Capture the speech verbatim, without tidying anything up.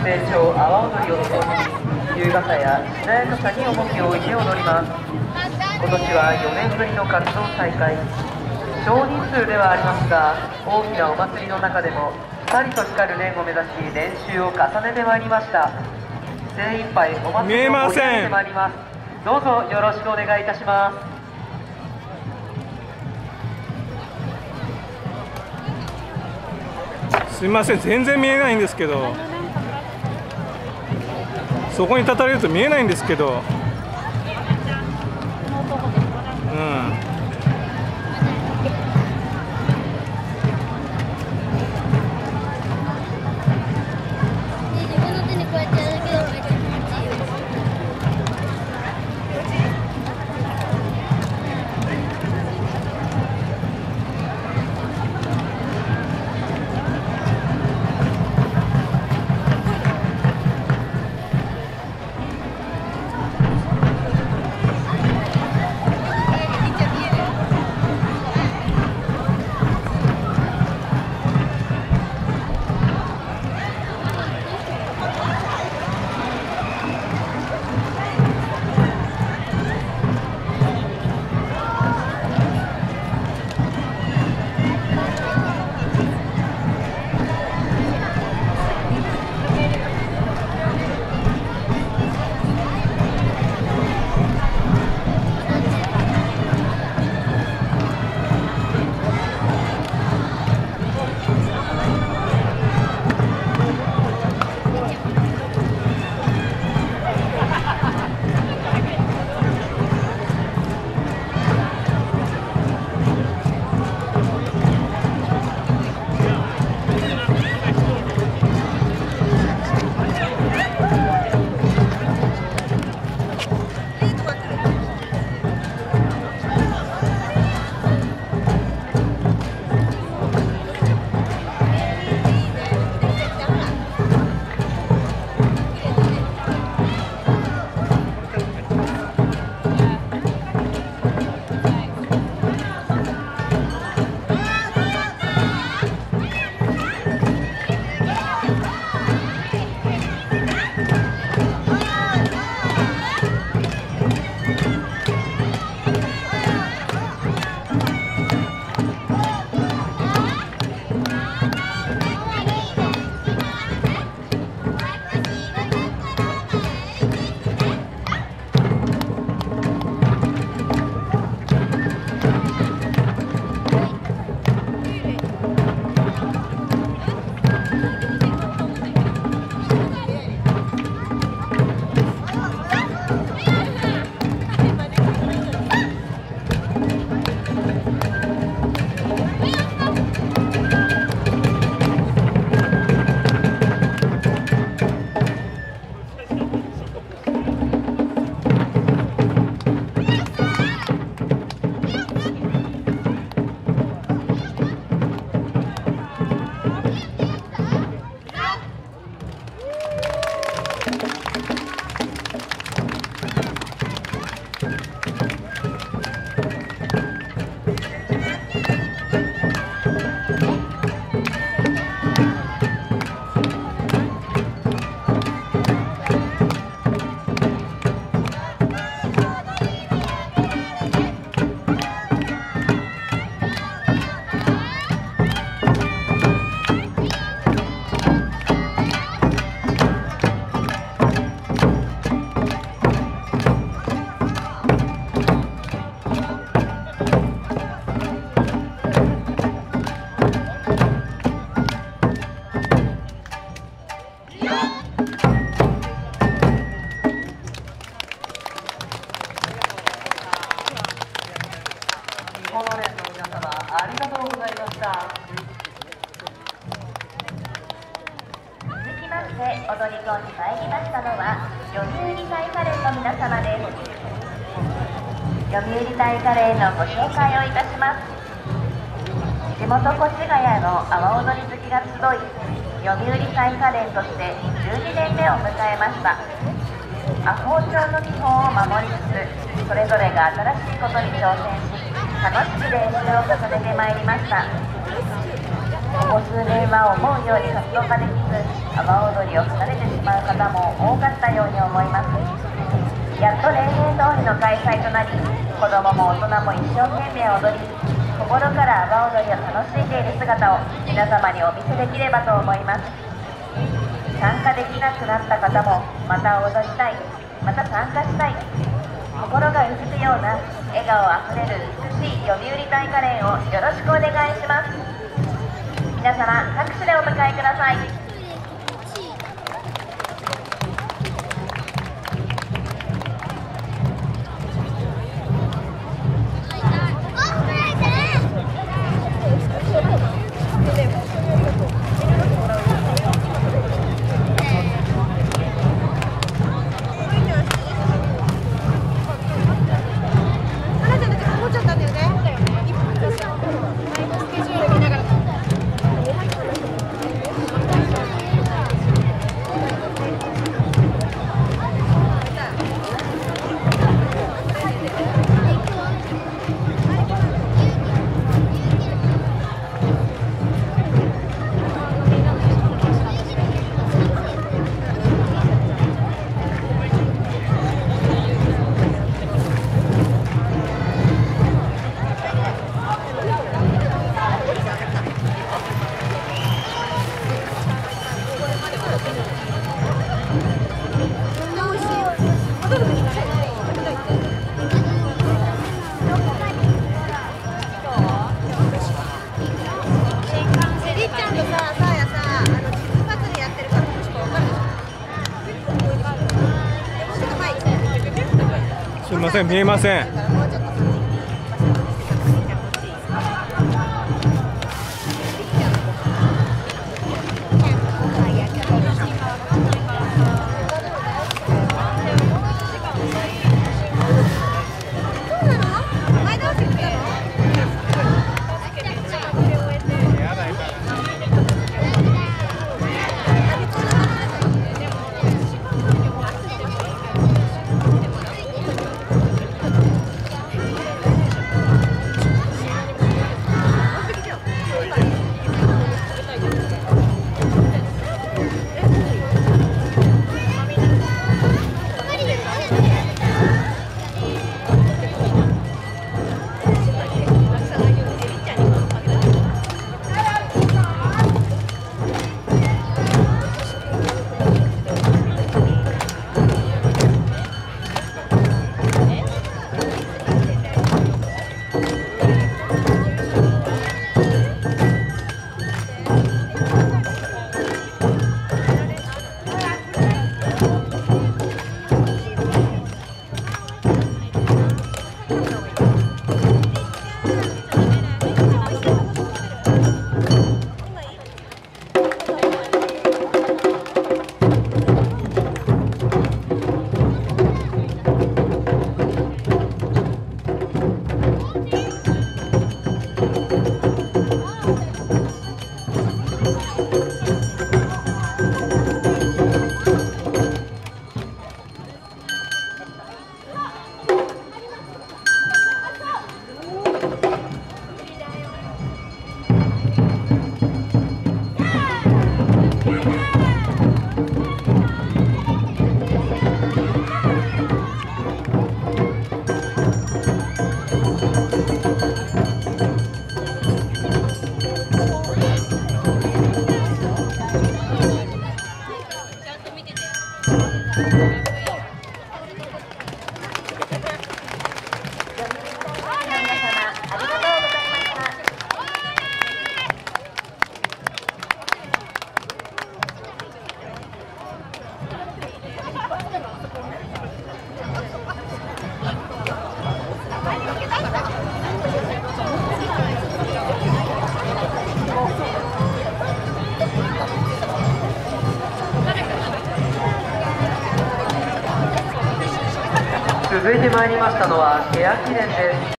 成長阿波踊りをともに優雅さやしなやかさに重きを置いて踊ります。今年はよねんぶりの活動再開、少人数ではありますが大きなお祭りの中でもさりと光る念を目指し練習を重ねてまいりました。精一杯お祭りを盛り上げてまいります。どうぞよろしくお願いいたします。 すみません、全然見えないんですけど、そこに立たれると見えないんですけど、うん。 ありがとうございました。 続きまして踊り子に参りましたのは読売タイカレーの皆様です。読売タイカレーのご紹介をいたします。地元越谷の阿波踊り好きが集い、読売タイカレーとしてじゅうにねんめを迎えました。阿呆町の基本を守りつつ、それぞれが新しいことに挑戦し、楽しく練習を重ねてまいりました。 ここ数年は思うように活動ができず、阿波踊りを離れてしまう方も多かったように思います。やっと例年通りの開催となり、子どもも大人も一生懸命踊り、心から阿波踊りを楽しんでいる姿を皆様にお見せできればと思います。参加できなくなった方も、また踊りたい、また参加したい、心がうつくような笑顔あふれる美しい読売大花連をよろしくお願いします。皆様拍手でお迎えください。 すみません、見えません。 続いてまいりましたのは欅連です。